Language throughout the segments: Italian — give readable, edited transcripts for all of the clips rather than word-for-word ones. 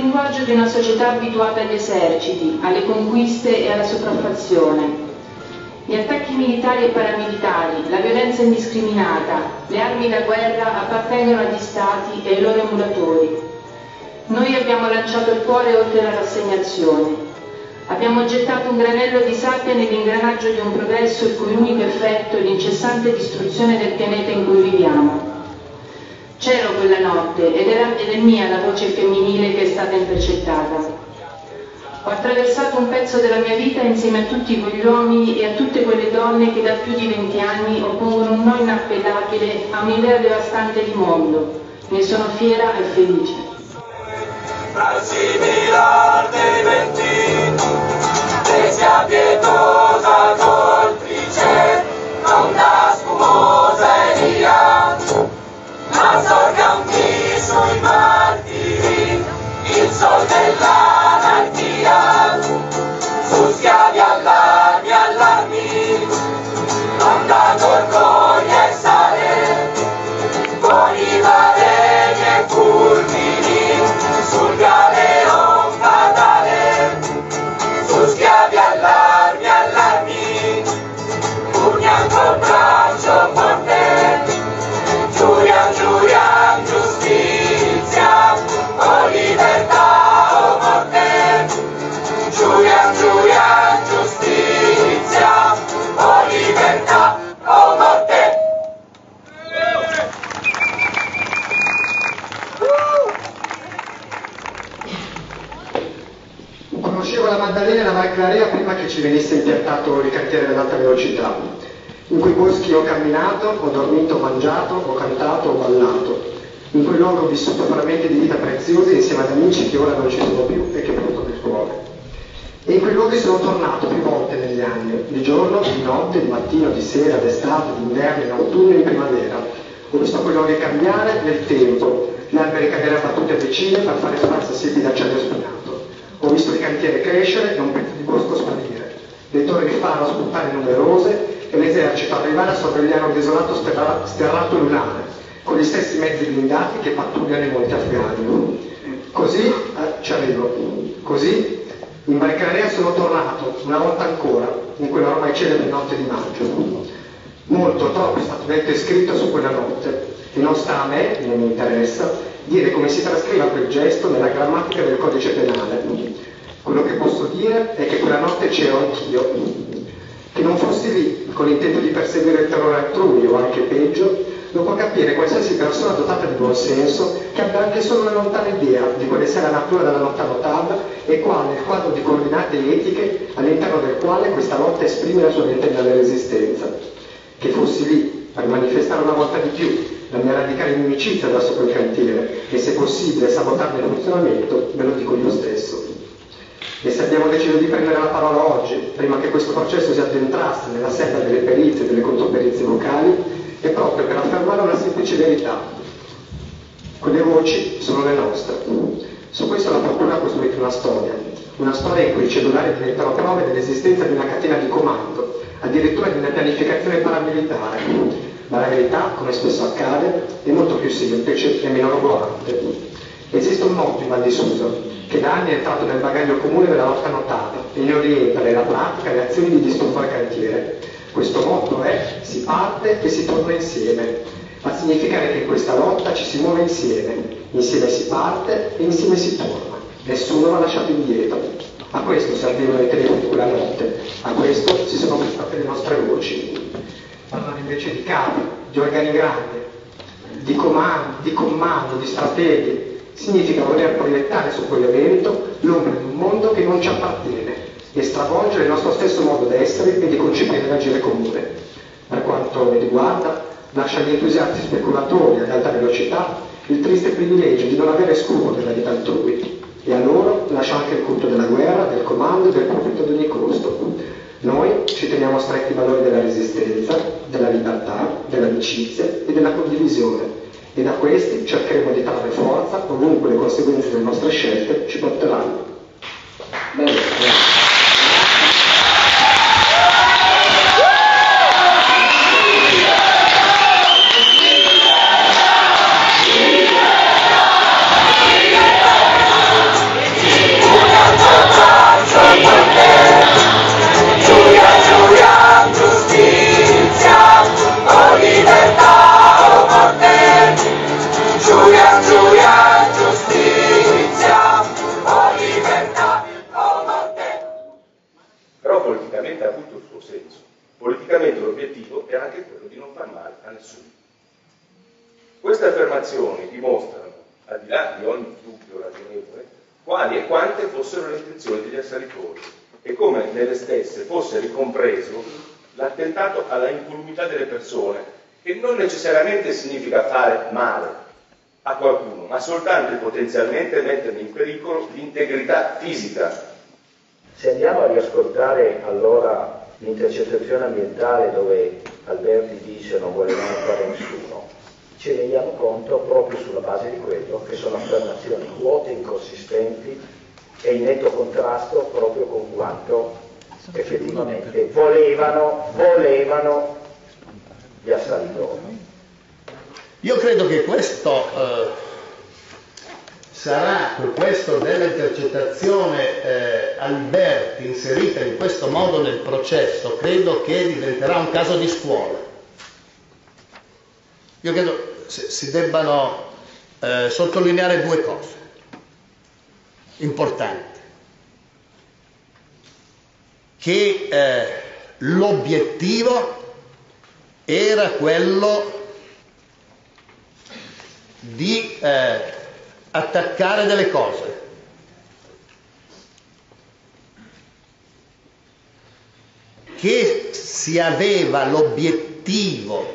linguaggio di una società abituata agli eserciti, alle conquiste e alla sopraffazione. Gli attacchi militari e paramilitari, la violenza indiscriminata, le armi da guerra appartengono agli stati e ai loro emulatori. Noi abbiamo lanciato il cuore oltre la rassegnazione. Abbiamo gettato un granello di sabbia nell'ingranaggio di un progresso il cui unico effetto è l'incessante distruzione del pianeta in cui viviamo. C'ero quella notte ed è mia la voce femminile che è stata intercettata. Ho attraversato un pezzo della mia vita insieme a tutti quegli uomini e a tutte quelle donne che da più di 20 anni oppongono un no inappellabile a un'idea devastante di mondo. Ne sono fiera e felice. Similar dei venti, sia pietosa coltrice, onda spumosa e via, ma sorgammi sui martiri, il sol dell'anarchia, su schiavi allarmi, allarmi, onda d'orgoglio e sale, con i barelli e fulmini, sul galeon fatale, su schiavi allarmi, allarmi, pugnan col braccio forte, giuriam, giuriam, giustizia, o libertà o morte, giuriam, giuriam, giustizia, o libertà o morte. Conoscevo la Maddalena e la Valclarea prima che ci venisse impiantato il cantiere dell'alta velocità. In quei boschi ho camminato, ho dormito, ho mangiato, ho cantato, ho ballato. In quei luoghi ho vissuto frammenti di vita preziosi insieme ad amici che ora non ci sono più e che porto nel cuore. E in quei luoghi sono tornato più volte negli anni, di giorno, di notte, di mattino, di sera, d'estate, d'inverno, in autunno e in primavera. Ho visto quei luoghi cambiare nel tempo, gli alberi cadere abbattuti a decine per fare spazio a siepi d'acciaio spinato. Ho visto il cantiere crescere e un pezzo di bosco sparire, le torri di faro spuntare numerose e l'esercito arrivare a sorvegliare un desolato sterrato lunare, con gli stessi mezzi blindati che pattugliano i monti afghani. Così ci arrivo. Così in Valclarea sono tornato, una volta ancora, in quella ormai celebre notte di maggio. Molto, troppo è stato detto e scritto su quella notte, e non sta a me, non mi interessa, dire come si trascriva quel gesto nella grammatica del codice penale. Quello che posso dire è che quella notte c'ero anch'io, che non fossi lì con l'intento di perseguire il terrore altrui o anche peggio, lo può capire qualsiasi persona dotata di buon senso che abbia anche solo una lontana idea di quale sia la natura della lotta notata e quale il quadro di coordinate etiche all'interno del quale questa lotta esprime la sua ventennale resistenza. Che fossi lì per manifestare una volta di più la mia radicale inimicizia verso quel cantiere e se possibile sabotarne il funzionamento, ve lo dico io stesso. E se abbiamo deciso di prendere la parola oggi, prima che questo processo si addentrasse nella sella delle perizie e delle controperizie vocali, è proprio per affermare una semplice verità. Quelle voci sono le nostre. Su questo la procura ha costruito una storia in cui i cellulari diventano prove dell'esistenza di una catena di comando, addirittura di una pianificazione paramilitare. Ma la verità, come spesso accade, è molto più semplice e meno regolante. Esiste un motto in Val di Susa, che da anni è entrato nel bagaglio comune della lotta notata e ne orienta nella pratica le azioni di disturbo al cantiere. Questo motto è: si parte e si torna insieme, a significare che in questa lotta ci si muove insieme si parte e insieme si torna, nessuno va lasciato indietro. A questo servivano i telefoni quella notte, a questo si sono prestate le nostre voci. Parlare invece di capi, di organigrammi, di comando, di strateghi, significa voler proiettare su quell'evento l'ombra di un mondo che non ci appartiene e stravolgere il nostro stesso modo d'essere e di concepire l'agire comune. Per quanto mi riguarda, lascia agli entusiasti speculatori ad alta velocità il triste privilegio di non avere scrupoli della vita altrui, e a loro lascia anche il culto della guerra, del comando e del profitto ad ogni costo. Noi ci teniamo stretti i valori della resistenza, della libertà, dell'amicizia e della condivisione, e da questi cercheremo di trarre forza ovunque le conseguenze delle nostre scelte ci porteranno. Bene. Politicamente l'obiettivo era anche quello di non far male a nessuno. Queste affermazioni dimostrano, al di là di ogni dubbio ragionevole, quali e quante fossero le intenzioni degli assalitori e come nelle stesse fosse ricompreso l'attentato alla incolumità delle persone, che non necessariamente significa fare male a qualcuno, ma soltanto e potenzialmente metterne in pericolo l'integrità fisica. Se andiamo a riascoltare allora l'intercettazione ambientale dove Alberti dice non volevamo fare nessuno, ci rendiamo conto proprio sulla base di quello che sono affermazioni vuote, inconsistenti e in netto contrasto proprio con quanto effettivamente volevano gli assalitori. Io credo che questo questo dell'intercettazione Alberti inserita in questo modo nel processo, credo che diventerà un caso di scuola. Io credo si debbano sottolineare due cose importanti: che l'obiettivo era quello di attaccare delle cose, che si aveva l'obiettivo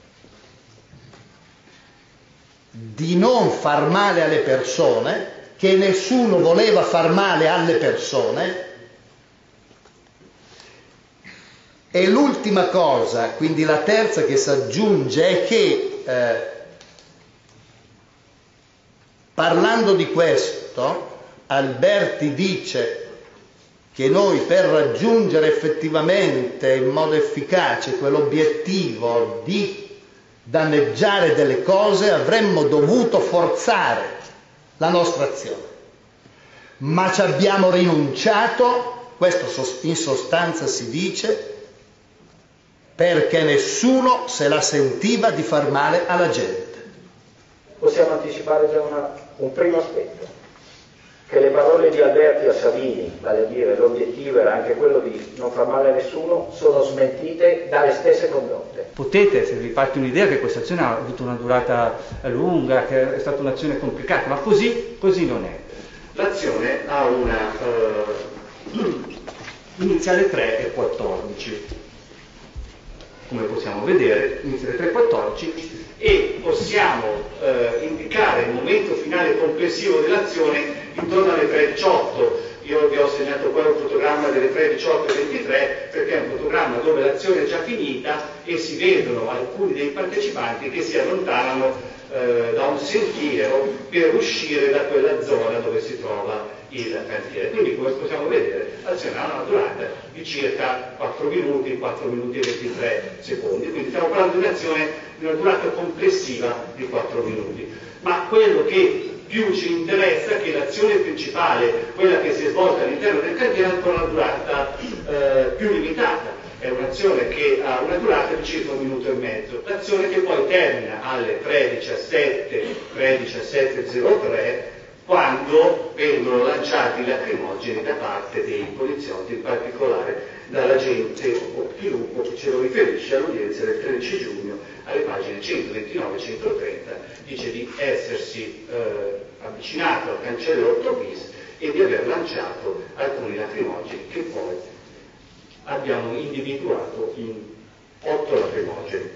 di non far male alle persone, che nessuno voleva far male alle persone. E l'ultima cosa, quindi la terza che si aggiunge, è che parlando di questo, Alberti dice che noi per raggiungere effettivamente in modo efficace quell'obiettivo di danneggiare delle cose avremmo dovuto forzare la nostra azione, ma ci abbiamo rinunciato, questo in sostanza si dice, perché nessuno se la sentiva di far male alla gente. Possiamo anticipare già un primo aspetto, che le parole di Alberti a Savini, vale a dire l'obiettivo era anche quello di non far male a nessuno, sono smentite dalle stesse condotte. Potete, se vi fate un'idea, che questa azione ha avuto una durata lunga, che è stata un'azione complicata, ma così non è. L'azione ha una iniziale 3 e 14, come possiamo vedere, iniziale 3 e 14, e possiamo indicare il momento finale complessivo dell'azione intorno alle 3:18. Io vi ho segnato qua un fotogramma delle 3:18 e 23 perché è un fotogramma dove l'azione è già finita e si vedono alcuni dei partecipanti che si allontanano da un sentiero per uscire da quella zona dove si trova il cantiere. Quindi, come possiamo vedere, l'azione ha una durata di circa 4 minuti, 4 minuti e 23 secondi. Quindi stiamo parlando di un'azione di una durata complessiva di 4 minuti. Ma quello che più ci interessa è che l'azione principale, quella che si è svolta all'interno del cantiere, ha ancora una durata più limitata. È un'azione che ha una durata di circa 1 minuto e mezzo. L'azione che poi termina alle 3:17:03, quando vengono lanciati i lacrimogeni da parte dei poliziotti, in particolare dall'agente Occhilupo, che ce lo riferisce all'udienza del 13 giugno, alle pagine 129 e 130, dice di essersi avvicinato al cancello 8 bis e di aver lanciato alcuni lacrimogeni che poi abbiamo individuato in 8 lacrimogeni.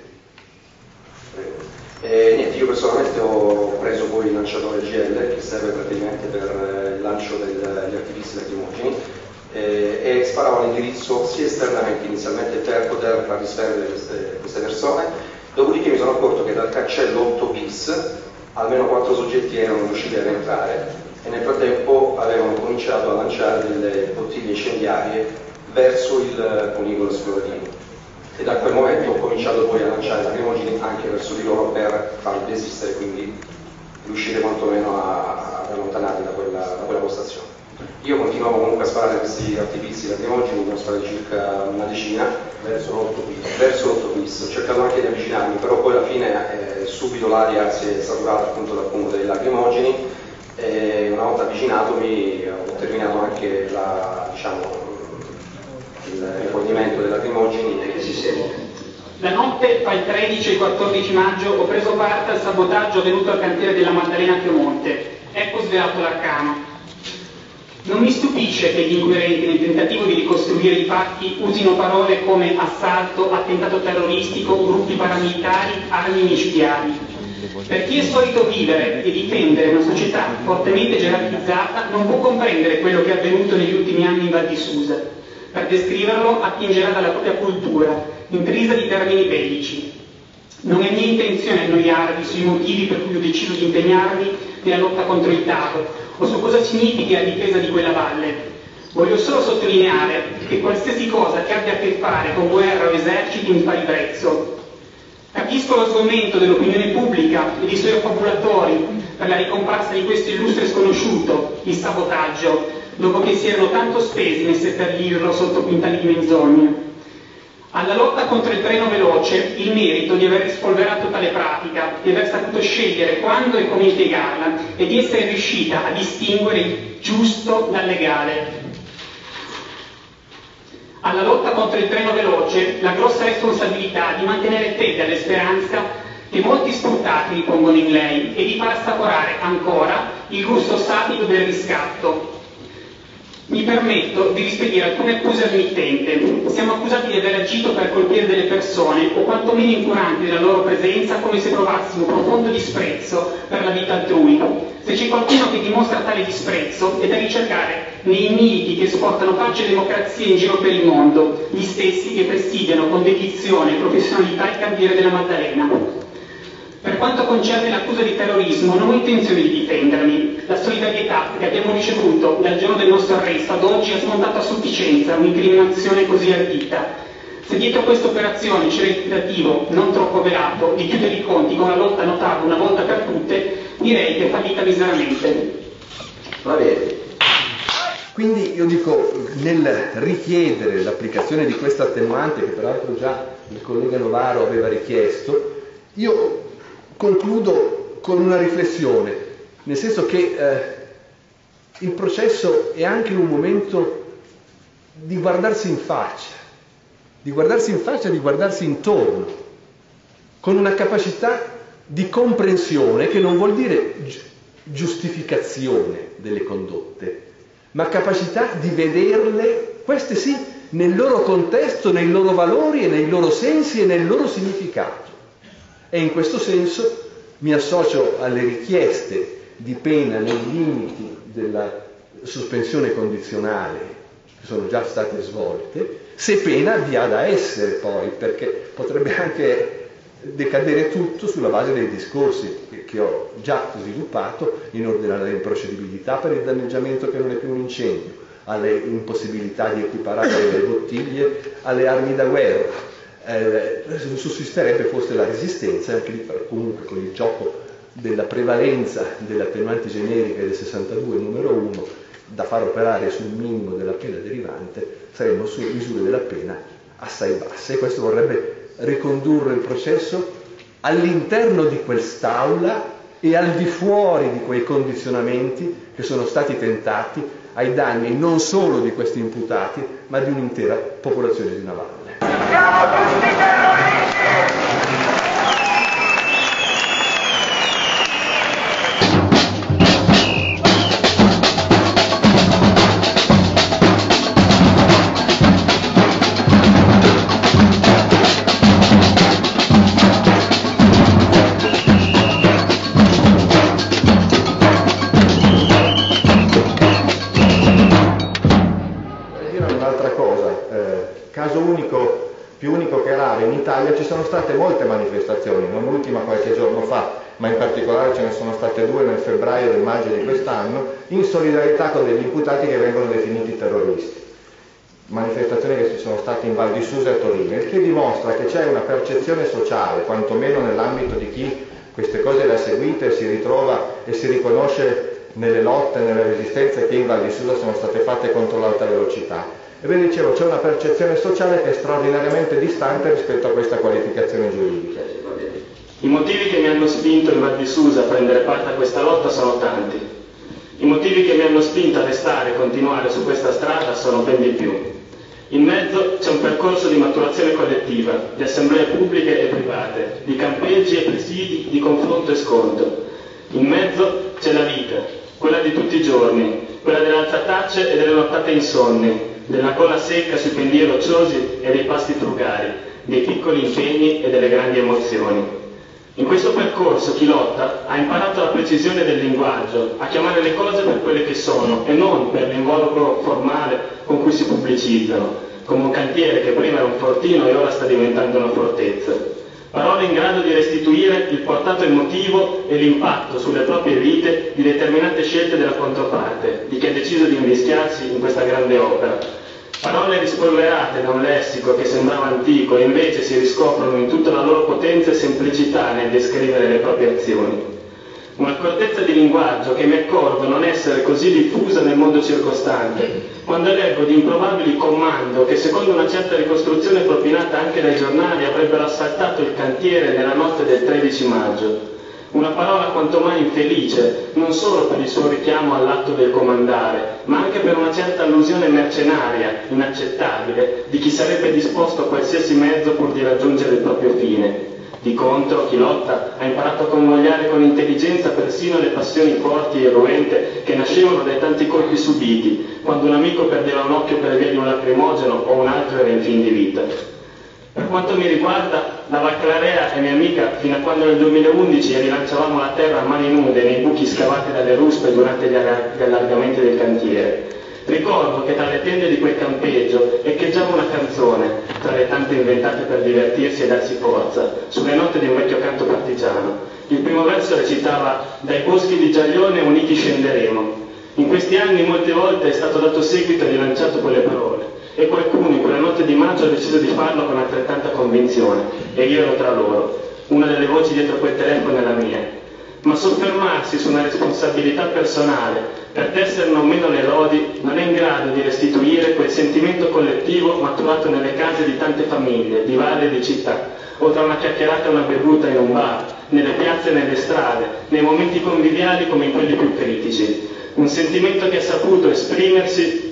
Niente, io personalmente ho preso poi il lanciatore GL che serve praticamente per il lancio degli artifizi lacrimogeni e sparavo all'indirizzo sia esternamente inizialmente per poter far disperdere queste persone, dopodiché mi sono accorto che dal cancello 8 bis almeno 4 soggetti erano riusciti ad entrare e nel frattempo avevano cominciato a lanciare delle bottiglie incendiarie verso il poligone esplorativo. E da quel momento ho cominciato poi a lanciare lacrimogeni anche verso di loro per farli desistere, quindi riuscire quantomeno ad allontanarli da quella postazione. Io continuavo comunque a sparare questi artifizi lacrimogeni, ne ho sparati circa una decina verso l'8 bis. Ho cercato anche di avvicinarmi, però poi alla fine subito l'aria si è saturata appunto dal fumo dei lacrimogeni e una volta avvicinatomi ho terminato anche il raccoglimento dei lacrimogeni e La notte fra il 13 e il 14 maggio ho preso parte al sabotaggio avvenuto al cantiere della Maddalena a Piemonte. Ecco svelato l'arcano. Non mi stupisce che gli inquirenti, nel tentativo di ricostruire i fatti, usino parole come assalto, attentato terroristico, gruppi paramilitari, armi micidiali. Per chi è solito vivere e difendere una società fortemente gerarchizzata non può comprendere quello che è avvenuto negli ultimi anni in Val di Susa. Per descriverlo attingerà dalla propria cultura, intrisa di termini bellici. Non è mia intenzione annoiarvi sui motivi per cui ho deciso di impegnarmi nella lotta contro il TAV o su cosa significhi la difesa di quella valle. Voglio solo sottolineare che qualsiasi cosa che abbia a che fare con guerra o eserciti mi fa ribrezzo. Capisco lo sgomento dell'opinione pubblica e dei suoi affabulatori per la ricomparsa di questo illustre sconosciuto, il sabotaggio, dopo che si erano tanto spesi nel seppellirlo sotto quintali di menzogne. Alla lotta contro il treno veloce il merito di aver rispolverato tale pratica, di aver saputo scegliere quando e come impiegarla e di essere riuscita a distinguere il giusto dal legale. Alla lotta contro il treno veloce la grossa responsabilità di mantenere fede alla speranza che molti sfruttati ripongono in lei e di far assaporare ancora il gusto sapido del riscatto. Mi permetto di rispedire alcune accuse al mittente. Siamo accusati di aver agito per colpire delle persone o quantomeno incuranti della loro presenza, come se provassimo profondo disprezzo per la vita altrui. Se c'è qualcuno che dimostra tale disprezzo è da ricercare nei miti che esportano pace e democrazia in giro per il mondo, gli stessi che presidiano con dedizione e professionalità il cantiere della Maddalena. Per quanto concerne l'accusa di terrorismo, non ho intenzione di difendermi. La solidarietà che abbiamo ricevuto dal giorno del nostro arresto ad oggi ha smontato a sufficienza un'incriminazione così ardita. Se dietro questa operazione c'era il tentativo, non troppo velato, di chiudere i conti con la lotta notata una volta per tutte, direi che è fallita miseramente. Va bene. Quindi io dico, nel richiedere l'applicazione di questa attenuante, che peraltro già il collega Novaro aveva richiesto, io concludo con una riflessione, nel senso che il processo è anche un momento di guardarsi in faccia, di guardarsi intorno, con una capacità di comprensione che non vuol dire giustificazione delle condotte, ma capacità di vederle, queste sì, nel loro contesto, nei loro valori e nei loro sensi e nel loro significato. E in questo senso mi associo alle richieste di pena nei limiti della sospensione condizionale che sono già state svolte, se pena vi ha da essere poi, perché potrebbe anche decadere tutto sulla base dei discorsi che ho già sviluppato in ordine alla improcedibilità per il danneggiamento che non è più un incendio, alle impossibilità di equiparare le bottiglie alle armi da guerra. Sussisterebbe forse la resistenza, anche lì comunque con il gioco della prevalenza delle attenuanti generiche del 62 numero 1 da far operare sul minimo della pena derivante, saremmo su misure della pena assai basse, e questo vorrebbe ricondurre il processo all'interno di quest'aula e al di fuori di quei condizionamenti che sono stati tentati ai danni non solo di questi imputati ma di un'intera popolazione di una valle. Siamo tutti terroristi! Più unico che raro, in Italia ci sono state molte manifestazioni, non l'ultima qualche giorno fa, ma in particolare ce ne sono state due nel febbraio e nel maggio di quest'anno, in solidarietà con degli imputati che vengono definiti terroristi. Manifestazioni che ci sono state in Val di Susa e a Torino, il che dimostra che c'è una percezione sociale, quantomeno nell'ambito di chi queste cose le ha seguite e si ritrova e si riconosce nelle lotte, nelle resistenze che in Val di Susa sono state fatte contro l'alta velocità. E vi dicevo, c'è una percezione sociale che è straordinariamente distante rispetto a questa qualificazione giuridica. I motivi che mi hanno spinto in Val di Susa a prendere parte a questa lotta sono tanti. I motivi che mi hanno spinto a restare e continuare su questa strada sono ben di più. In mezzo c'è un percorso di maturazione collettiva, di assemblee pubbliche e private, di campeggi e presidi, di confronto e scontro. In mezzo c'è la vita, quella di tutti i giorni, quella delle alzatacce e delle nottate insonni, della colla secca sui pendii rocciosi e dei pasti frugali, dei piccoli impegni e delle grandi emozioni. In questo percorso chi lotta ha imparato la precisione del linguaggio, a chiamare le cose per quelle che sono e non per l'involucro formale con cui si pubblicizzano, come un cantiere che prima era un fortino e ora sta diventando una fortezza. Parole in grado di restituire il portato emotivo e l'impatto sulle proprie vite di determinate scelte della controparte, di chi ha deciso di invischiarsi in questa grande opera. Parole rispolverate da un lessico che sembrava antico e invece si riscoprono in tutta la loro potenza e semplicità nel descrivere le proprie azioni. Un'accortezza di linguaggio che mi accorgo non essere così diffusa nel mondo circostante, quando leggo di improbabili comando che secondo una certa ricostruzione propinata anche dai giornali avrebbero assaltato il cantiere nella notte del 13 maggio. Una parola quanto mai infelice, non solo per il suo richiamo all'atto del comandare, ma anche per una certa allusione mercenaria, inaccettabile, di chi sarebbe disposto a qualsiasi mezzo pur di raggiungere il proprio fine. Di contro, chi lotta ha imparato a convogliare con intelligenza persino le passioni forti e ruente che nascevano dai tanti colpi subiti, quando un amico perdeva un occhio per via di un lacrimogeno o un altro era in fin di vita. Per quanto mi riguarda, la Valclarea è mia amica fino a quando nel 2011 rilanciavamo la terra a mani nude nei buchi scavati dalle ruspe durante gli allargamenti del cantiere. Ricordo che tra le tende di quel campeggio echeggiava una canzone, tra le tante inventate per divertirsi e darsi forza, sulle note di un vecchio canto partigiano. Il primo verso recitava «Dai boschi di Giaglione uniti scenderemo». In questi anni molte volte è stato dato seguito e rilanciato quelle parole. E qualcuno in quella notte di maggio ha deciso di farlo con altrettanta convinzione, e io ero tra loro. Una delle voci dietro quel telefono è la mia. Ma soffermarsi su una responsabilità personale, per tesserne o meno le lodi, non è in grado di restituire quel sentimento collettivo maturato nelle case di tante famiglie, di valle e di città, o tra una chiacchierata e una bevuta in un bar, nelle piazze e nelle strade, nei momenti conviviali come in quelli più critici. Un sentimento che ha saputo esprimersi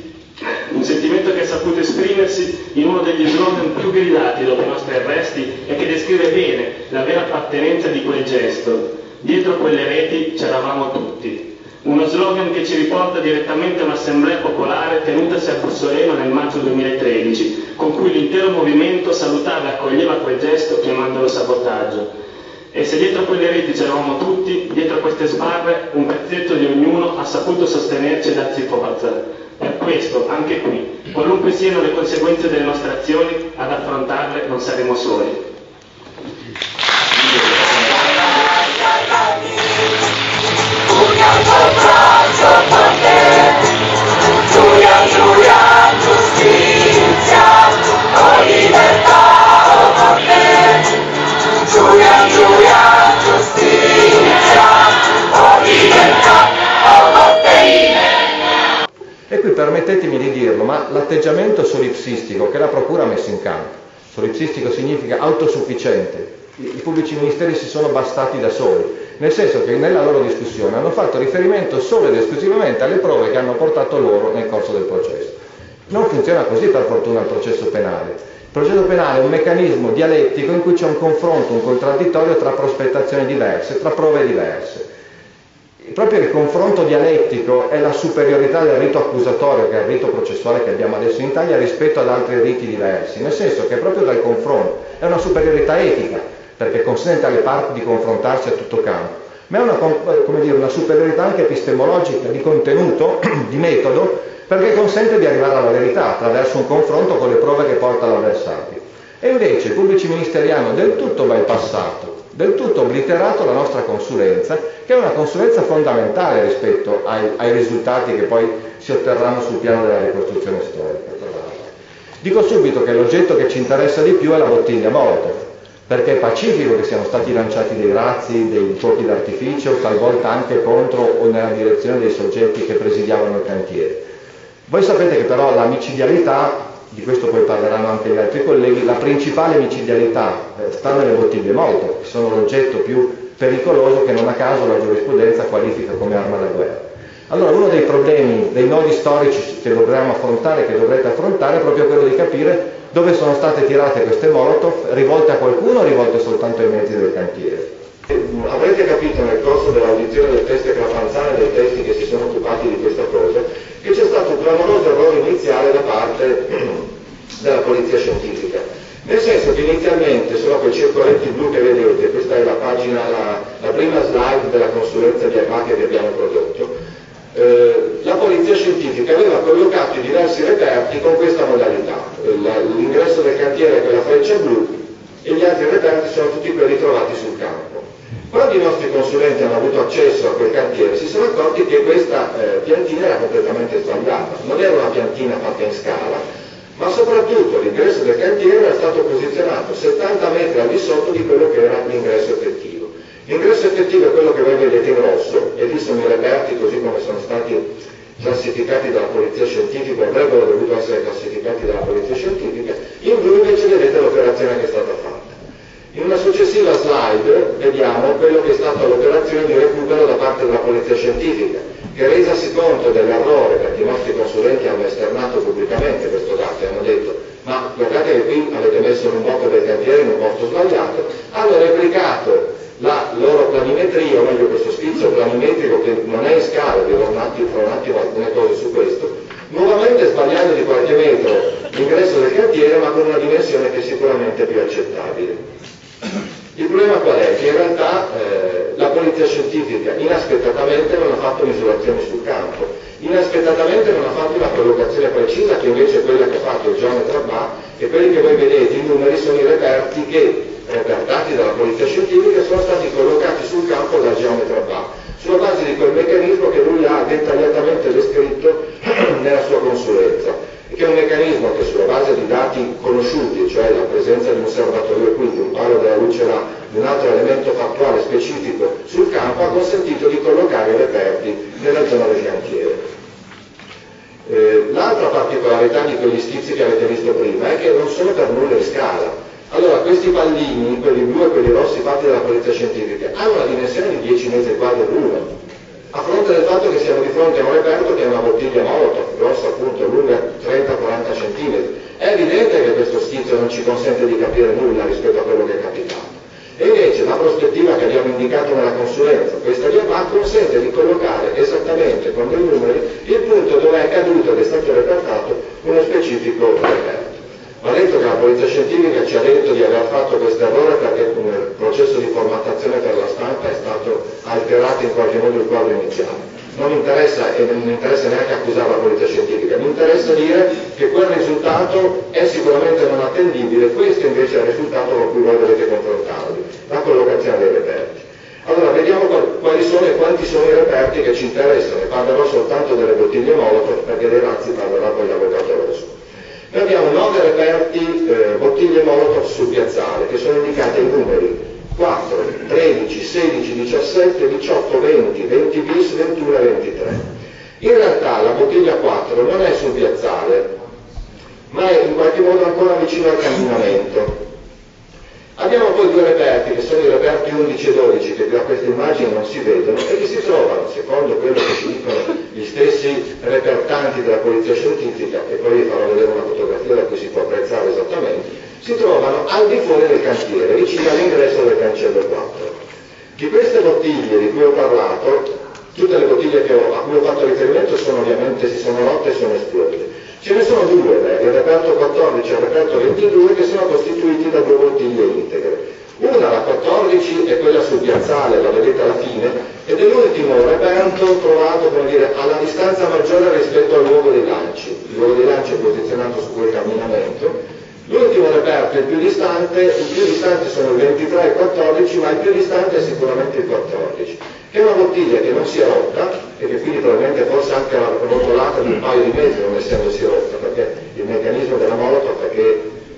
in uno degli slogan più gridati dopo i nostri arresti e che descrive bene la vera appartenenza di quel gesto. Dietro quelle reti c'eravamo tutti. Uno slogan che ci riporta direttamente a un'assemblea popolare tenutasi a Bussoleno nel maggio 2013, con cui l'intero movimento salutava e accoglieva quel gesto chiamandolo sabotaggio. E se dietro quelle reti c'eravamo tutti, dietro queste sbarre un pezzetto di ognuno ha saputo sostenerci e darci forza. Per questo, anche qui, qualunque siano le conseguenze delle nostre azioni, ad affrontarle non saremo soli. E qui permettetemi di dirlo, ma l'atteggiamento solipsistico che la Procura ha messo in campo, solipsistico significa autosufficiente, i pubblici ministeri si sono bastati da soli, nel senso che nella loro discussione hanno fatto riferimento solo ed esclusivamente alle prove che hanno portato loro nel corso del processo. Non funziona così per fortuna il processo penale. Il processo penale è un meccanismo dialettico in cui c'è un confronto, un contraddittorio tra prospettazioni diverse, tra prove diverse. Proprio il confronto dialettico è la superiorità del rito accusatorio, che è il rito processuale che abbiamo adesso in Italia, rispetto ad altri riti diversi, nel senso che proprio dal confronto è una superiorità etica, perché consente alle parti di confrontarsi a tutto campo, ma è una superiorità anche epistemologica, di contenuto, di metodo, perché consente di arrivare alla verità attraverso un confronto con le prove che porta l'avversario. E invece i pubblici ministeri hanno del tutto bypassato, del tutto obliterato la nostra consulenza, che è una consulenza fondamentale rispetto ai risultati che poi si otterranno sul piano della ricostruzione storica. Dico subito che l'oggetto che ci interessa di più è la bottiglia Molotov, perché è pacifico che siano stati lanciati dei razzi, dei fuochi d'artificio, talvolta anche contro o nella direzione dei soggetti che presidiavano il cantiere. Voi sapete che però la micidialità, di questo poi parleranno anche gli altri colleghi, la principale micidialità sta nelle bottiglie Molotov, che sono l'oggetto più pericoloso che non a caso la giurisprudenza qualifica come arma da guerra. Allora uno dei problemi, dei nodi storici che dovremmo affrontare, che dovrete affrontare, è proprio quello di capire dove sono state tirate queste molotov, rivolte a qualcuno o rivolte soltanto ai mezzi del cantiere. Avrete capito nel corso dell'audizione del test Crapanzana e dei testi che si sono occupati di questa cosa che c'è stato un clamoroso errore iniziale da parte della polizia scientifica, nel senso che inizialmente sono quei circoletti blu che vedete, questa è la pagina, la prima slide della consulenza di APAC che abbiamo prodotto. La polizia scientifica aveva collocato i diversi reperti con questa modalità, l'ingresso del cantiere è quella freccia blu e gli altri reperti sono tutti quelli trovati sul campo. Quando i nostri consulenti hanno avuto accesso a quel cantiere si sono accorti che questa piantina era completamente sbagliata, non era una piantina fatta in scala, ma soprattutto l'ingresso del cantiere era stato posizionato 70 metri al di sotto di quello che era l'ingresso effettivo. L'ingresso effettivo è quello che voi vedete in rosso, e lì sono i reperti così come sono stati classificati dalla polizia scientifica, avrebbero dovuto essere classificati dalla polizia scientifica, in blu invece vedete l'operazione che è stata fatta. In una successiva slide vediamo quello che è stata l'operazione di recupero da parte della polizia scientifica, che resasi conto dell'errore, perché i nostri consulenti hanno esternato pubblicamente questo dato e hanno detto ma guardate che qui avete messo un blocco del cantiere in un posto sbagliato, hanno replicato la loro planimetria, o meglio questo schizzo planimetrico che non è in scala, vi farò un attimo alcune cose su questo, nuovamente sbagliando di qualche metro l'ingresso del cantiere ma con una dimensione che è sicuramente più accettabile. Il problema qual è? Che in realtà la polizia scientifica inaspettatamente non ha fatto misurazioni sul campo, inaspettatamente non ha fatto una collocazione precisa che invece è quella che ha fatto il geometra BA, e quelli che voi vedete, i numeri, sono i reperti che, repertati dalla polizia scientifica, sono stati collocati sul campo dal geometra BA, sulla base di quel meccanismo che lui ha dettagliatamente descritto nella sua consulenza, che è un meccanismo che sulla base di dati conosciuti, cioè la presenza di un osservatorio qui, di un palo della luce là, di un altro elemento fattuale specifico sul campo, ha consentito di collocare i reperti nella zona del cantiere. L'altra particolarità di quegli schizzi che avete visto prima è che non sono per nulla in scala. Allora, questi pallini, quelli blu e quelli rossi fatti dalla polizia scientifica, hanno una dimensione di 10 metri quadri l'uno, a fronte del fatto che siamo di fronte a un reperto che è una bottiglia Molotov, grossa appunto, lunga 30-40 cm. È evidente che questo schizzo non ci consente di capire nulla rispetto a quello che è capitato. E invece la prospettiva che abbiamo indicato nella consulenza, questa via qua, consente di collocare esattamente con dei numeri il punto dove è caduto ed è stato repertato uno specifico reperto. Va detto che la polizia scientifica ci ha detto di aver fatto questo errore perché il processo di formattazione per la stampa è stato alterato in qualche modo il quadro iniziale. Non mi interessa e non mi interessa neanche accusare la polizia scientifica, mi interessa dire che quel risultato è sicuramente non attendibile, questo invece è il risultato con cui voi dovete confrontarvi, la collocazione dei reperti. Allora vediamo quali sono e quanti sono i reperti che ci interessano, e parlerò soltanto delle bottiglie Molotov perché dei razzi parlerà poi l'avvocato Rosso. Noi abbiamo 9 reperti bottiglie Molotov sul piazzale che sono indicate in numeri 4, 13, 16, 17, 18, 20, 20 bis, 21 e 23. In realtà la bottiglia 4 non è sul piazzale, ma è in qualche modo ancora vicino al camminamento. Abbiamo poi 2 reperti che sono i reperti 11 e 12 che da queste immagini non si vedono e che si trovano, secondo quello che ci dicono gli stessi repertanti della polizia scientifica, e poi vi farò vedere una fotografia da cui si può apprezzare esattamente, si trovano al di fuori del cantiere, vicino all'ingresso del cancello 4. Di queste bottiglie di cui ho parlato, tutte le bottiglie a cui ho fatto riferimento ovviamente si sono rotte e sono esplose. Ce ne sono 2, il reperto 14 e il reperto 22, che sono costituiti da 2 bottiglie integre. Una, la 14, è quella sul piazzale, la vedete alla fine, ed è l'ultimo reperto trovato, come dire, alla distanza maggiore rispetto al luogo dei lanci. Il luogo dei lanci è posizionato su quel camminamento. L'ultimo reperto, il più distante sono il 23 e il 14, ma il più distante è sicuramente il 14, che è una bottiglia che non si è rotta e che quindi probabilmente forse anche rotolata di un paio di metri non essendosi rotta, perché il meccanismo della Molotov è che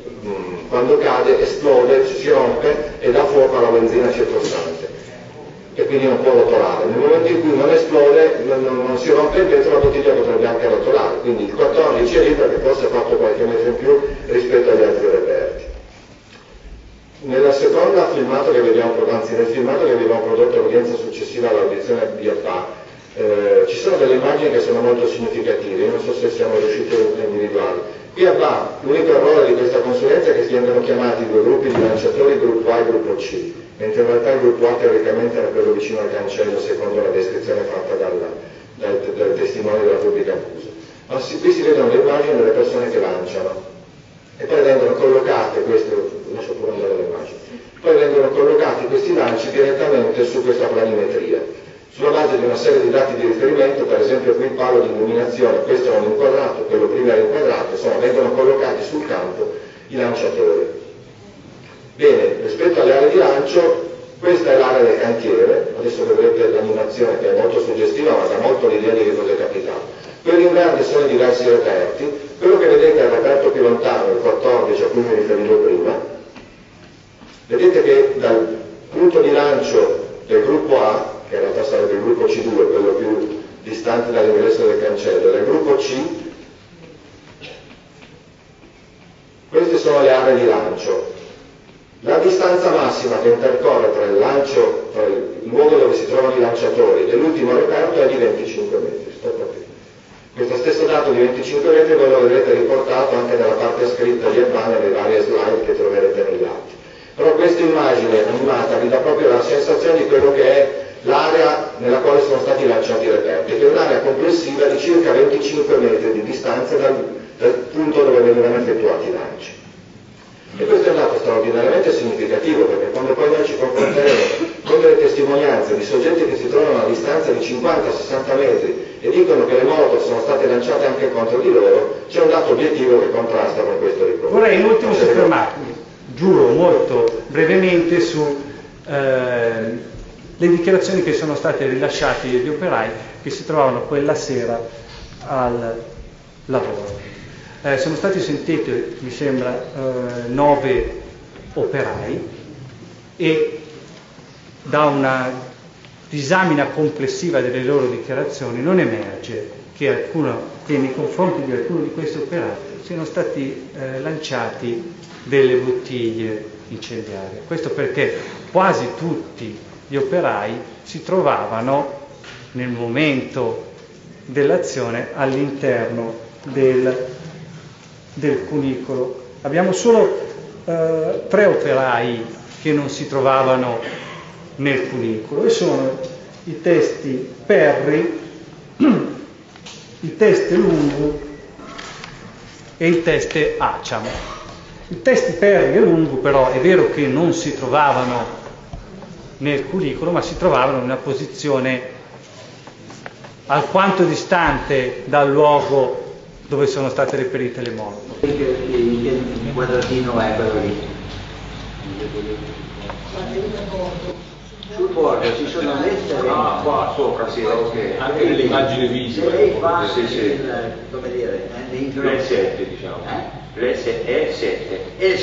quando cade esplode, si rompe e dà fuoco alla benzina circostante e quindi non può rotolare. Nel momento in cui non esplode, non si rompe il vetro, la bottiglia potrebbe anche rotolare, quindi il 14 è lì perché forse ha fatto qualche metro in più rispetto agli altri reperti. Nella seconda filmato che abbiamo, anzi nel filmato che abbiamo prodotto all'udienza successiva all'audizione di APA, Ci sono delle immagini che sono molto significative, non so se siamo riusciti a individuarle. Qui a Ba l'unico errore di questa consulenza è che vengono chiamati due gruppi di lanciatori, gruppo A e gruppo C, mentre in realtà il gruppo A teoricamente era quello vicino al cancello secondo la descrizione fatta dai testimoni della pubblica accusa. Ma qui si vedono le immagini delle persone che lanciano e poi vengono collocate poi vengono collocati questi lanci direttamente su questa planimetria, sulla base di una serie di dati di riferimento. Per esempio qui parlo di illuminazione, questo è un inquadrato, quello prima era inquadrato, insomma vengono collocati sul campo i lanciatori. Bene, rispetto alle aree di lancio, questa è l'area del cantiere, adesso vedrete l'animazione che è molto suggestiva ma dà molto l'idea di che cosa è capitato. Quelli in grande sono i diversi reperti, quello che vedete è il reperto più lontano, il 14 a cui mi riferivo prima. Vedete che dal punto di lancio del gruppo A, che in realtà sarebbe il gruppo C2, quello più distante dall'ingresso del cancello, del gruppo C, queste sono le aree di lancio. La distanza massima che intercorre tra il lancio, tra il luogo dove si trovano i lanciatori e l'ultimo reperto è di 25 metri. Questo stesso dato di 25 metri voi lo vedrete riportato anche nella parte scritta di Ebba nelle varie slide che troverete negli atti. Però questa immagine animata vi dà proprio la sensazione di quello che è l'area nella quale sono stati lanciati i reperti, che è un'area complessiva di circa 25 metri di distanza dal punto dove venivano effettuati i lanci. E questo è un dato straordinariamente significativo, perché quando poi noi ci confronteremo con delle testimonianze di soggetti che si trovano a distanza di 50-60 metri e dicono che le moto sono state lanciate anche contro di loro, c'è un dato obiettivo che contrasta con questo ricordo. Vorrei in ultimo soffermarmi, giuro molto brevemente, su le dichiarazioni che sono state rilasciate dagli operai che si trovavano quella sera al lavoro. Sono stati sentiti, mi sembra, 9 operai e da una disamina complessiva delle loro dichiarazioni non emerge che nei confronti di alcuni di questi operai siano stati lanciati delle bottiglie incendiarie. Questo perché quasi tutti gli operai si trovavano nel momento dell'azione all'interno del cunicolo. Abbiamo solo 3 operai che non si trovavano nel cunicolo e sono i testi Perri, il teste Lungu e il teste Acciam. I testi Perri e Lungu però è vero che non si trovavano nel cunicolo, ma si trovavano in una posizione alquanto distante dal luogo dove sono state reperite le moto. Il quadratino è quello lì. Sul bordo ci sono lettere. Qua sopra, sì, ok. Anche delle immagini visive. Se lei fa come dire, l'E7, diciamo. l'E7.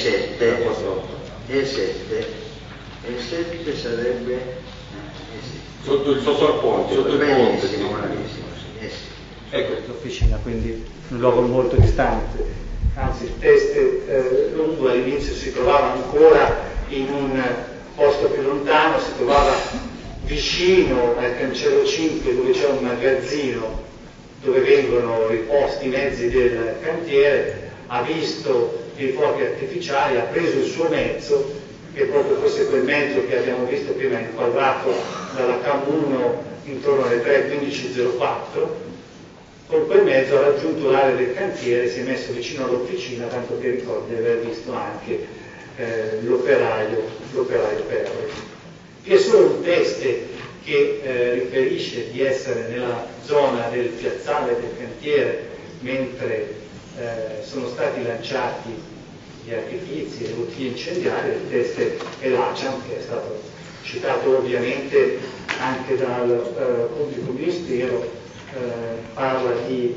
E7 sarebbe sotto il ponte. Sotto il ponte, sì. Ecco l'officina, quindi un luogo molto distante. Anzi, il teste Lungu all'inizio si trovava ancora in un posto più lontano, si trovava vicino al cancello 5 dove c'è un magazzino dove vengono riposti i mezzi del cantiere, ha visto i fuochi artificiali, ha preso il suo mezzo, che proprio fosse quel mezzo che abbiamo visto prima inquadrato dalla CAM1 intorno alle 3:15:04. Con quel mezzo ha raggiunto l'area del cantiere, si è messo vicino all'officina, tanto che ricordo di aver visto anche l'operaio Perri. Vi è solo un teste che riferisce di essere nella zona del piazzale del cantiere mentre sono stati lanciati gli artifizi, le bottiglie incendiarie. Il teste è l'Acciam, che è stato citato ovviamente anche dal pubblico ministero. Parla di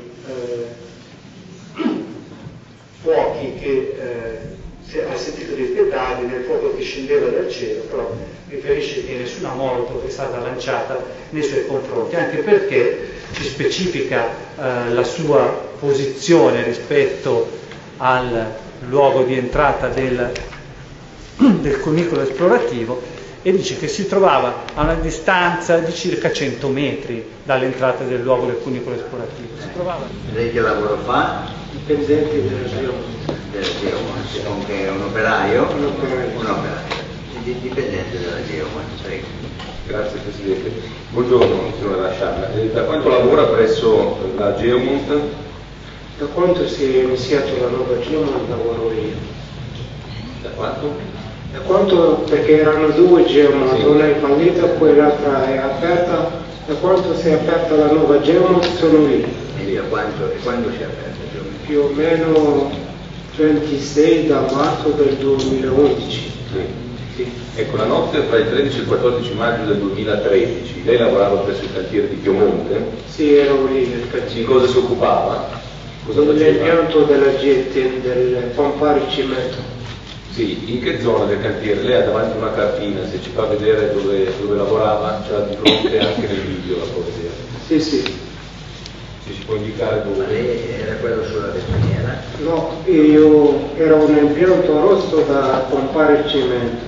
fuochi che ha sentito dei petali nel fuoco che scendeva dal cielo, però riferisce che nessuna moto è stata lanciata nei suoi confronti, anche perché ci specifica la sua posizione rispetto al luogo di entrata del del cunicolo esplorativo, e dice che si trovava a una distanza di circa 100 metri dall'entrata del luogo del cunicolo esplorativo. Si trovava... Lei che lavoro fa? Dipendente della Geomonte, che è un operaio? Un operaio. Dipendente della Geomonte, prego. Grazie Presidente. Buongiorno signora Lasciana. Da quanto lavora presso la Geomont? Da quanto si è iniziato la nuova Geomont lavoro io. Da quanto? Da quanto, perché erano due Geomont, sì. Una è fallita, poi l'altra è aperta. Da quanto si è aperta la nuova Geomont sono io. E quando si è aperta Geomont? Più o meno 26 da marzo del 2011. Sì. Sì. Ecco, la notte tra il 13 e il 14 maggio del 2013, lei lavorava presso il cantiere di Piemonte? Sì, ero lì nel cantiere. Di cosa si occupava? Dell'impianto della GT, del pompare cemento. Sì, in che zona del cantiere? Lei ha davanti una cartina, se ci fa vedere dove lavorava, ce l'ha di fronte anche nel video, la può vedere. Sì, sì. Se ci può indicare dove? Ma lei era quello sulla betoniera? No, io ero un impianto rosso da pompare cemento.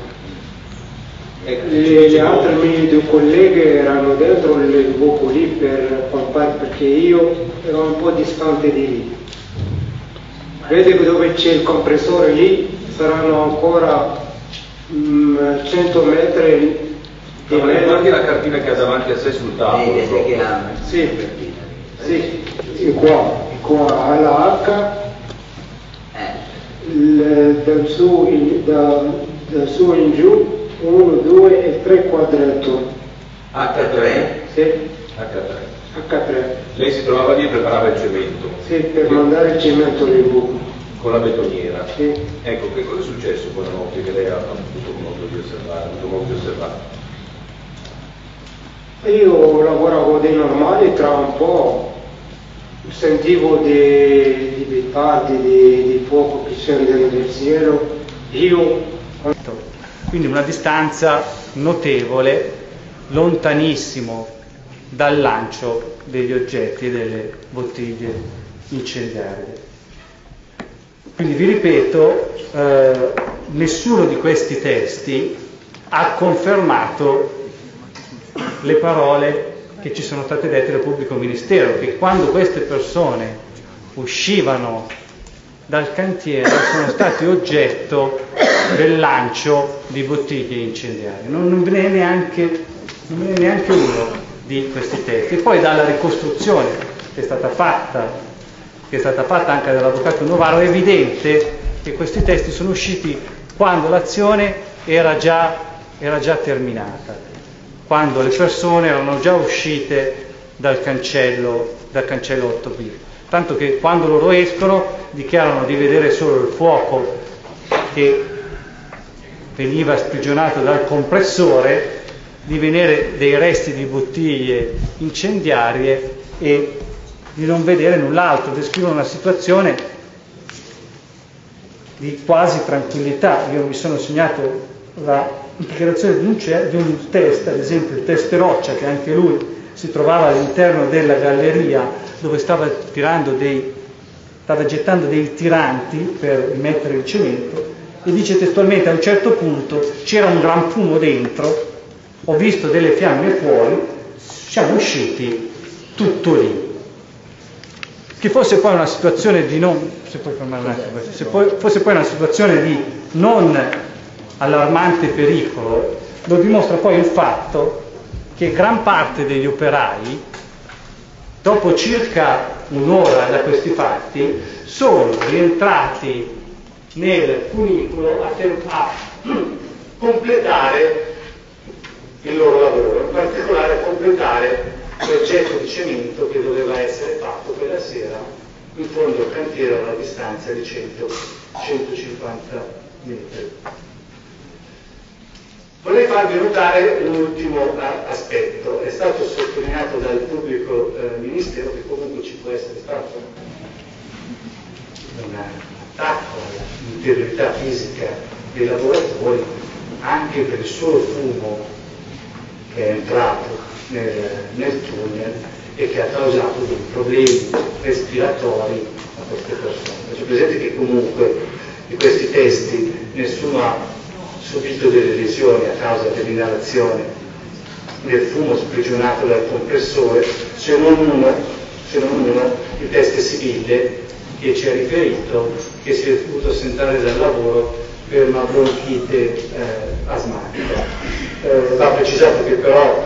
Le altre mie due colleghe erano dentro il buco lì per pompare, perché io ero un po' distante di lì. Vede dove c'è il compressore lì? Saranno ancora 100 metri di meno. Guardi la cartina che ha davanti a sé sul tavolo. Sì, sì, qua alla H, da su in giù, 1, 2 e 3 quadretto. H3? Sì. H3. Lei si trovava lì e preparava il cemento? Sì, per mandare il cemento nel buco. Con la betoniera? Sì. Ecco, che cosa è successo quella notte che lei ha avuto modo di osservare? Io lavoravo dei normali, tra un po' sentivo di petardi, di fuoco che scendono dal cielo. Quindi una distanza notevole, lontanissimo dal lancio degli oggetti e delle bottiglie incendiarie. Quindi vi ripeto, nessuno di questi testi ha confermato le parole che ci sono state dette dal pubblico ministero, che quando queste persone uscivano dal cantiere sono stati oggetto del lancio di bottiglie incendiarie. Non ve ne è neanche uno di questi testi. E poi dalla ricostruzione che è stata fatta anche dall'avvocato Novaro, è evidente che questi testi sono usciti quando l'azione era già terminata, quando le persone erano già uscite dal cancello 8B. Tanto che quando loro escono dichiarano di vedere solo il fuoco che veniva sprigionato dal compressore, di vedere dei resti di bottiglie incendiarie e di non vedere null'altro. Descrivono una situazione di quasi tranquillità. Io mi sono segnato la dichiarazione di un test, ad esempio il test Roccia, che anche lui si trovava all'interno della galleria dove stava gettando dei tiranti per mettere il cemento, e dice testualmente: a un certo punto c'era un gran fumo dentro, ho visto delle fiamme fuori, siamo usciti tutto lì. Che fosse poi una situazione di fosse poi una situazione di non allarmante pericolo, lo dimostra poi il fatto che gran parte degli operai, dopo circa un'ora da questi fatti, sono rientrati nel cunicolo a completare il loro lavoro, in particolare a completare l'oggetto di cemento che doveva essere fatto quella sera in fondo al cantiere a una distanza di 150 metri. Vorrei farvi notare un ultimo aspetto. È stato sottolineato dal pubblico ministero che comunque ci può essere stato un attacco all'integrità fisica dei lavoratori anche per il solo fumo che è entrato nel tunnel e che ha causato dei problemi respiratori a queste persone. C'è presente che comunque di questi testi nessuno ha subito delle lesioni a causa dell'inalazione del fumo sprigionato dal compressore, se non uno, il teste civile, che ci ha riferito che si è dovuto assentare dal lavoro per una bronchite asmatica. Va precisato che però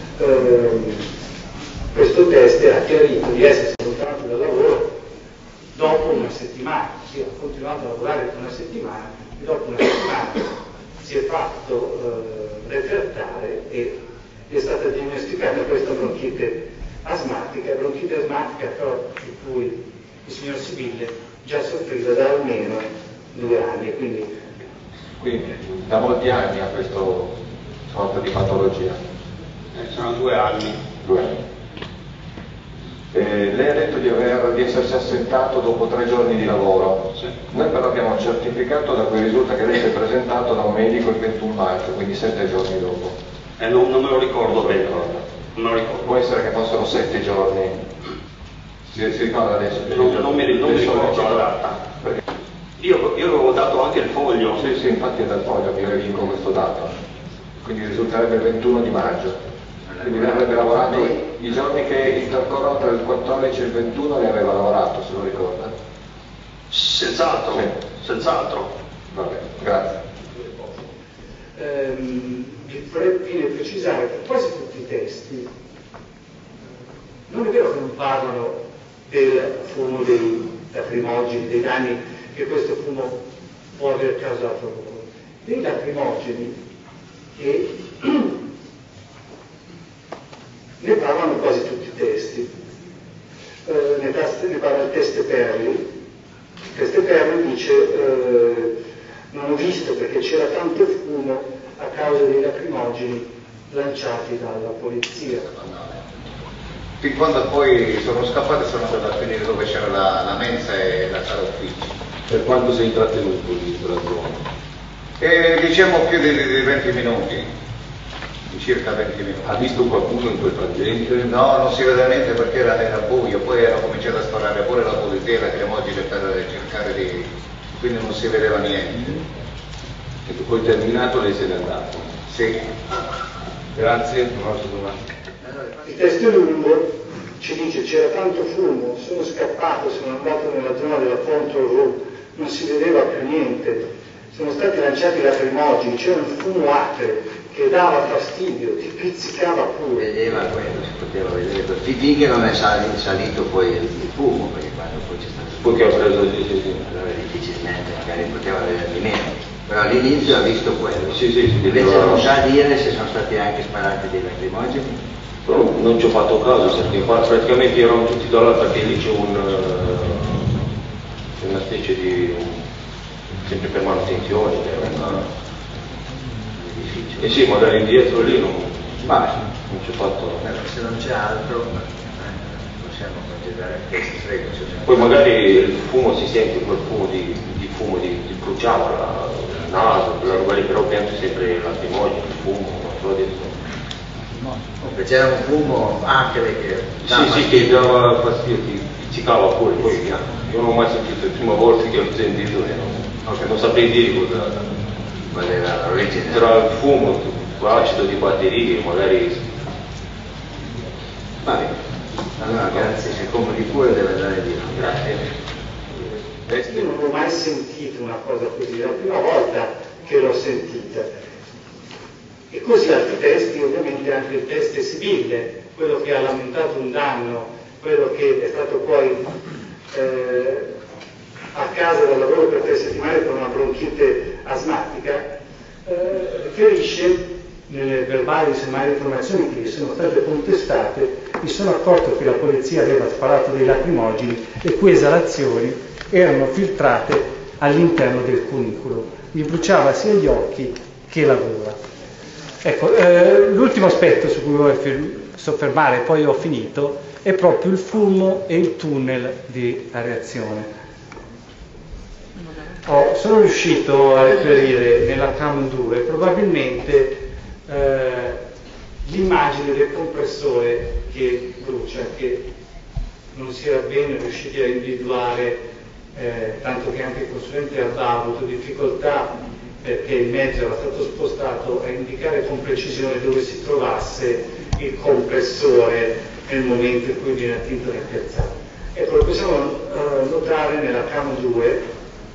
questo test ha chiarito di essersi allontanato dal lavoro dopo una settimana, ha continuato a lavorare per una settimana e dopo una settimana si è fatto retrattare e è stata diagnosticata questa bronchite asmatica però di cui il signor Sibille già soffriva da almeno 2 anni. Quindi da molti anni ha questa sorta di patologia? Sono 2 anni. 2 anni. Lei ha detto di essersi assentato dopo 3 giorni di lavoro. Sì. Noi però abbiamo certificato da cui risulta che lei si è presentato da un medico il 21 maggio, quindi 7 giorni dopo. Non me lo ricordo bene. Non me lo ricordo. Può essere che fossero 7 giorni. Si ricorda adesso? Non mi ricordo la data. Perché? Io avevo dato anche il foglio. Sì, infatti è dal foglio che io elenco questo dato. Quindi risulterebbe il 21 di maggio. Quindi lei avrebbe lavorato i giorni che intercorrono tra il 14 e il 21, lei aveva lavorato, se lo ricorda? Senz'altro, sì. Senz'altro. Va bene, grazie. Viene precisare che quasi tutti i testi non è vero che non parlano del fumo dei lacrimogeni, dei danni che questo fumo può aver causato loro. Dei lacrimogeni che ne parlano quasi tutti i testi. Ne parla il teste Perli. Il teste Perli dice non ho visto perché c'era tanto fumo a causa dei lacrimogeni lanciati dalla polizia. Fin quando poi sono scappati sono andato a finire dove c'era la mensa e la sala uffici. Per quanto sei trattenuto in quella zona? Diciamo più di 20 minuti, circa 20 minuti. Ha visto qualcuno in quel frangente? No, non si vede niente perché era buio, poi era cominciato a sparare pure la polizia e la lacrimogene per cercare di... quindi non si vedeva niente. E poi terminato lei se n'è andato? Sì. Grazie, un'altra domanda. Il testo lungo ci dice c'era tanto fumo, sono scappato, sono andato nella zona della Control Room, non si vedeva più niente, sono stati lanciati lacrimogeni, c'era un fumo acre che dava fastidio, ti pizzicava pure. Vedeva quello, si poteva vedere, finché non è salito poi il fumo, perché quando poi c'è stato il fumo, che ho preso allora difficilmente magari poteva vedere di meno. Però all'inizio ha visto quello. Sì, invece non sa dire se sono stati anche sparati dei lacrimogeni. Però non ci ho fatto caso perché praticamente erano tutti da là perché lì c'è una specie di sempre per manutenzione e sì, magari indietro lì non ci ho fatto. Se non c'è altro possiamo considerare questo frego. Poi magari il fumo si sente, quel fumo di fumo di bruciato il naso, quella roba lì, però penso sempre lacrimogeno, il fumo, non so adesso. C'era un fumo acre che che dava fastidio, ti pizzicava pure, poi io non ho mai sentito, la prima volta che ho sentito e non saprei dire qual era l'origine. Tra il fumo, l'acido di batterie, magari. Va bene. Allora grazie, se compri pure deve andare di là. Grazie. Io non ho mai sentito una cosa così, è la prima volta che l'ho sentita. E così altri testi, ovviamente anche il teste Sibille, quello che ha lamentato un danno, quello che è stato poi a casa dal lavoro per 3 settimane con una bronchite asmatica, riferisce nelle verbali semmai informazioni che gli sono state contestate, mi sono accorto che la polizia aveva sparato dei lacrimogeni e quelle esalazioni erano filtrate all'interno del cunicolo, mi bruciava sia gli occhi che la gola. Ecco, l'ultimo aspetto su cui voglio soffermare, poi ho finito, è proprio il fumo e il tunnel di areazione. Sono riuscito a reperire nella CAM 2 probabilmente l'immagine del compressore che brucia, che non si era bene riusciti a individuare, tanto che anche il consulente Alba ha avuto difficoltà perché il mezzo era stato spostato a indicare con precisione dove si trovasse il compressore nel momento in cui viene attinto nel piazzale. Ecco, lo possiamo notare nella cam 2,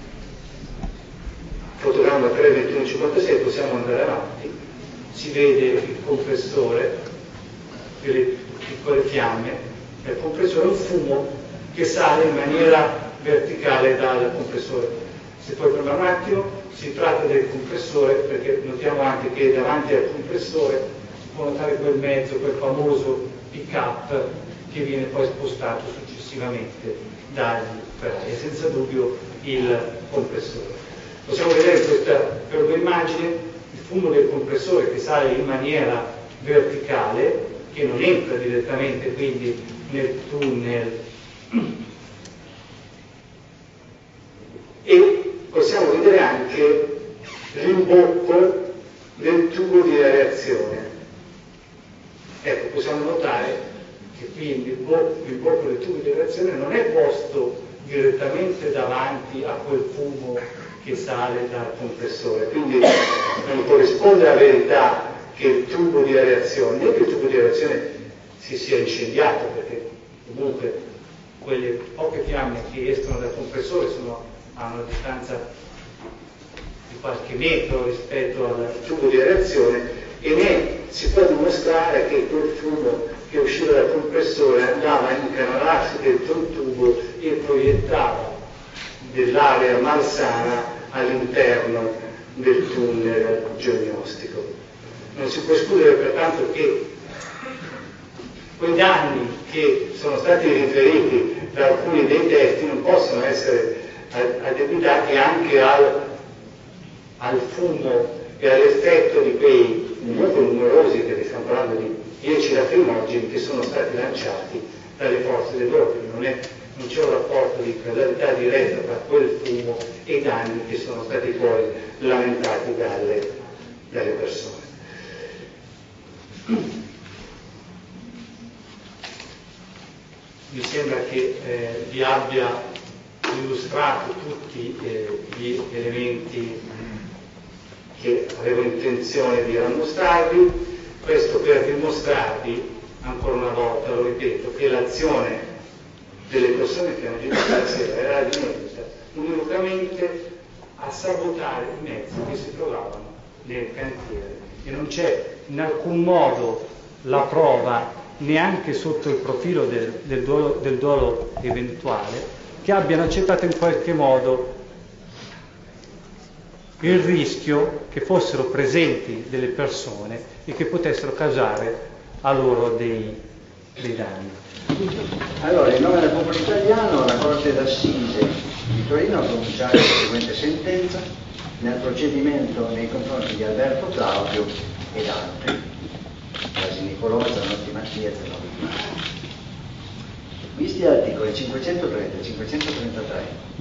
fotogramma 3:21:56, possiamo andare avanti, si vede il compressore, delle piccole fiamme, il compressore è un fumo che sale in maniera verticale dal compressore. Se poi fermiamo un attimo, si tratta del compressore, perché notiamo anche che davanti al compressore si può notare quel mezzo, quel famoso pick-up che viene poi spostato successivamente dagli operai, è senza dubbio il compressore. Possiamo vedere questa per un'immagine il fumo del compressore che sale in maniera verticale, che non entra direttamente quindi nel tunnel, e possiamo vedere anche l'imbocco del tubo di aerazione. Ecco, possiamo notare che quindi il bocco del tubo di aerazione non è posto direttamente davanti a quel fumo che sale dal compressore, quindi non corrisponde alla verità che il tubo di aerazione, non che il tubo di aerazione si sia incendiato, perché comunque quelle poche fiamme che escono dal compressore sono a una distanza di qualche metro rispetto al tubo di aerazione, e né si può dimostrare che quel fumo che usciva dal compressore andava a incanalarsi dentro un tubo e proiettava dell'area malsana all'interno del tunnel geognostico. Non si può escludere pertanto che quei danni che sono stati riferiti da alcuni dei testi non possono essere addebitati anche al fumo e all'effetto di quei molto numerosi, che stiamo parlando di 10 lacrimogeni, che sono stati lanciati dalle forze dell'ordine. Non c'è un rapporto di causalità diretta tra quel fumo e i danni che sono stati poi lamentati dalle persone. Mi sembra che vi abbia illustrato tutti gli elementi che avevo intenzione di rammostrarvi, questo per dimostrarvi ancora una volta, lo ripeto, che l'azione delle persone che hanno agito quella sera era diretta unicamente a sabotare i mezzi che si trovavano nel cantiere, e non c'è in alcun modo la prova, neanche sotto il profilo del dolo eventuale, che abbiano accettato in qualche modo il rischio che fossero presenti delle persone e che potessero causare a loro dei danni. Allora, in nome del popolo italiano, la Corte d'Assise di Torino ha pronunciato la seguente sentenza nel procedimento nei confronti di Alberto Claudio ed altri, Blasi Nicolò, Zanotti Mattia e Zanotti Mario. Visti articoli 530, 533,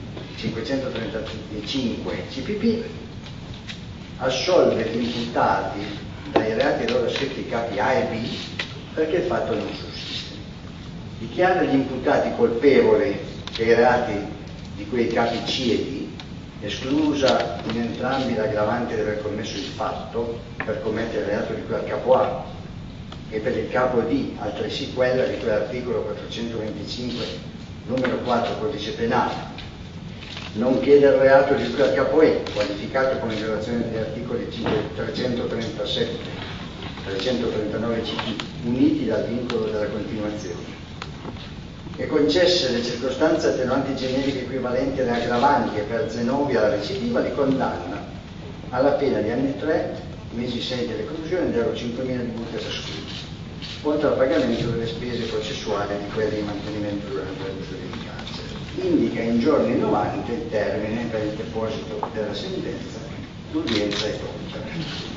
535 CPP, assolve gli imputati dai reati loro scritti capi A e B perché il fatto non sussiste. Dichiara gli imputati colpevoli dei reati di quei capi C e D, esclusa in entrambi l'aggravante di aver commesso il fatto per commettere il reato di cui al capo A, e per il capo D altresì quella di cui all'articolo 425 numero 4 codice penale, nonché del reato di cui al capo E, qualificato come violazione degli articoli 337 339 CP, uniti dal vincolo della continuazione, e concesse le circostanze attenuanti generiche equivalenti alle aggravanti e per Zenobia la recidiva, li condanna alla pena di anni 3, mesi 6 di reclusione ed euro 5.000 di multa ciascuno, oltre al pagamento delle spese processuali di quelle di mantenimento durante l'abuso di carcere. Indica in giorni 90 il termine per il deposito della sentenza, l'udienza è pronta.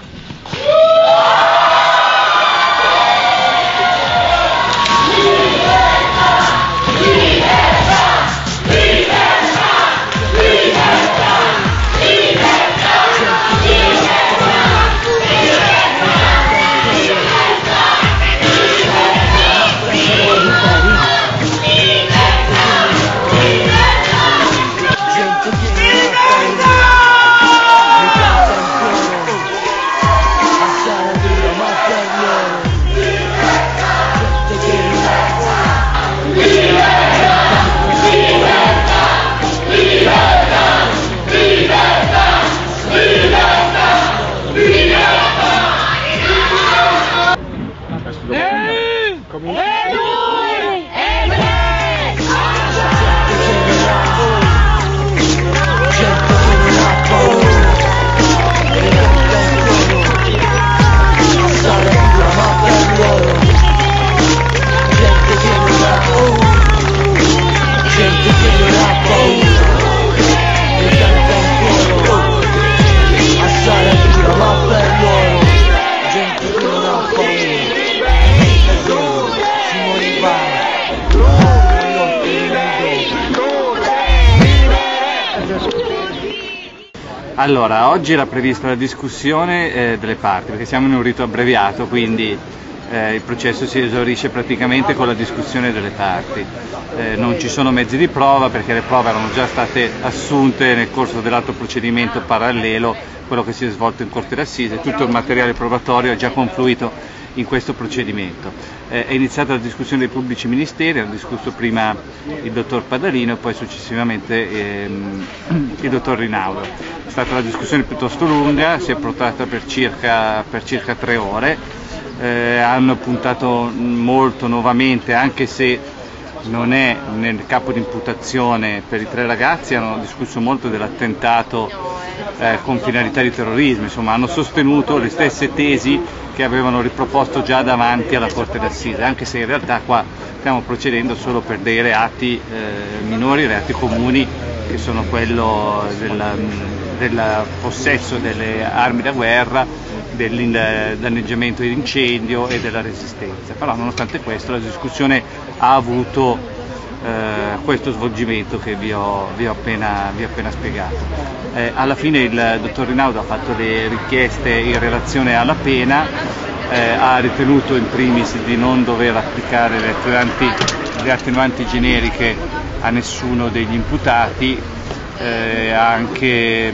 Allora, oggi era prevista la discussione delle parti, perché siamo in un rito abbreviato, quindi il processo si esaurisce praticamente con la discussione delle parti. Non ci sono mezzi di prova perché le prove erano già state assunte nel corso dell'altro procedimento parallelo, quello che si è svolto in Corte d'Assise, tutto il materiale probatorio è già confluito in questo procedimento. È iniziata la discussione dei pubblici ministeri, hanno discusso prima il dottor Padalino e poi successivamente il dottor Rinaudo. È stata una discussione piuttosto lunga, si è protratta per circa 3 ore, hanno puntato molto nuovamente, anche se non è nel capo di imputazione per i 3 ragazzi, hanno discusso molto dell'attentato con finalità di terrorismo, insomma hanno sostenuto le stesse tesi che avevano riproposto già davanti alla Corte d'Assise, anche se in realtà qua stiamo procedendo solo per dei reati minori, reati comuni, che sono quello del possesso delle armi da guerra, del danneggiamento e incendio e della resistenza. Però nonostante questo la discussione ha avuto questo svolgimento che vi ho appena spiegato. Alla fine il dottor Rinaudo ha fatto le richieste in relazione alla pena, ha ritenuto in primis di non dover applicare le attenuanti generiche a nessuno degli imputati, ha anche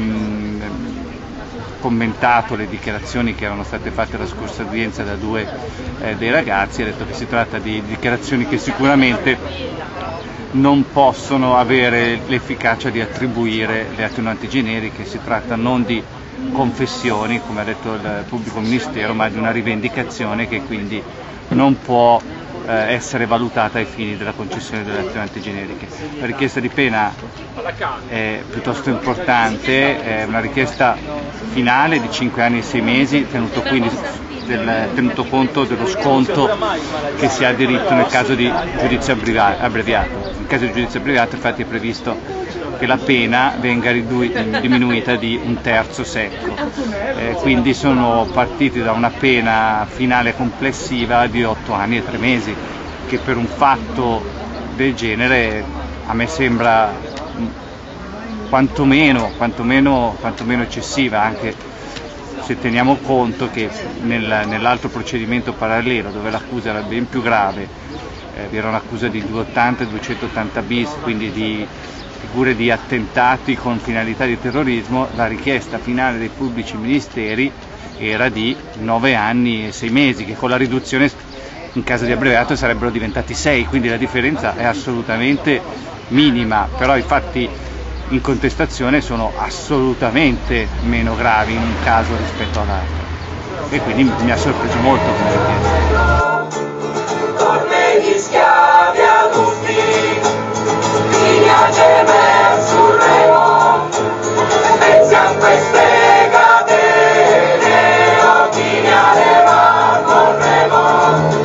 commentato le dichiarazioni che erano state fatte alla scorsa udienza da 2 dei ragazzi, ha detto che si tratta di dichiarazioni che sicuramente non possono avere l'efficacia di attribuire le attenuanti generiche, si tratta non di confessioni, come ha detto il pubblico ministero, ma di una rivendicazione che quindi non può essere valutata ai fini della concessione delle attenuanti generiche. La richiesta di pena è piuttosto importante, è una richiesta finale di 5 anni e 6 mesi, tenuto conto dello sconto che si ha diritto nel caso di giudizio abbreviato. In caso di giudizio abbreviato infatti è previsto che la pena venga diminuita di 1/3 secco, quindi sono partiti da una pena finale complessiva di 8 anni e 3 mesi, che per un fatto del genere a me sembra quantomeno eccessiva, anche se teniamo conto che nell'altro procedimento parallelo, dove l'accusa era ben più grave, vi era un'accusa di 280 e 280 bis, quindi di figure di attentati con finalità di terrorismo, la richiesta finale dei pubblici ministeri era di 9 anni e 6 mesi, che con la riduzione in caso di abbreviato sarebbero diventati 6, quindi la differenza è assolutamente minima, però i fatti in contestazione sono assolutamente meno gravi in un caso rispetto all'altro, e quindi mi ha sorpreso molto come richiesta. Torne gli schiavi adulti, chi ha gemer sul remo, pensiamo queste catene, o chi ne ha levato il remo.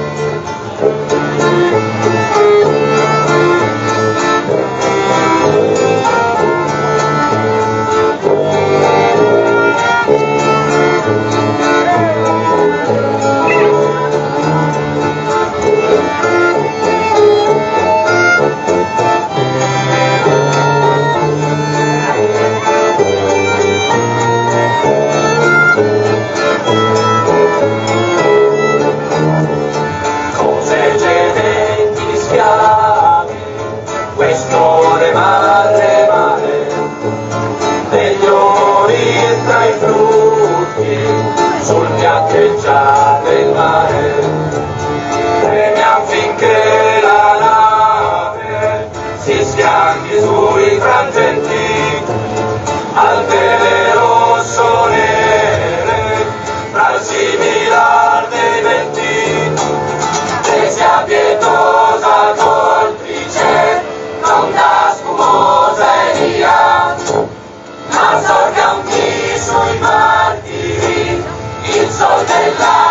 Sul piatteggiare del mare, premiamo finché la nave si schianti sui frangenti, al vele rosso nere, fra il similar dei venti, e sia pietosa coltrice, non da spumosa elia, ma sorga un chi sui martiri, il sol della